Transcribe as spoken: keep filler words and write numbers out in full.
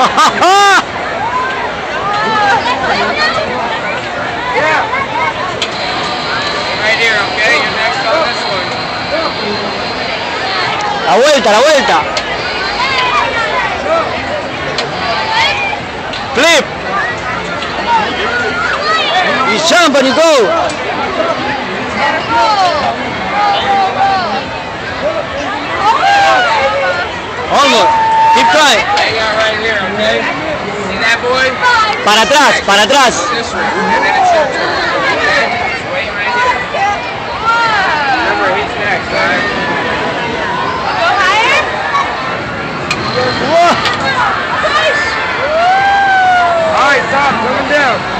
Right here, okay? You're next on this one. La vuelta, la vuelta. Flip. Y jump and you go. Almost. Keep trying. You got right here, okay? See that boy? Para atrás, para atrás. This way, and then it's your turn. Okay? Just wait right here. Remember, he's next, alright? Go higher. Alright, stop, coming down.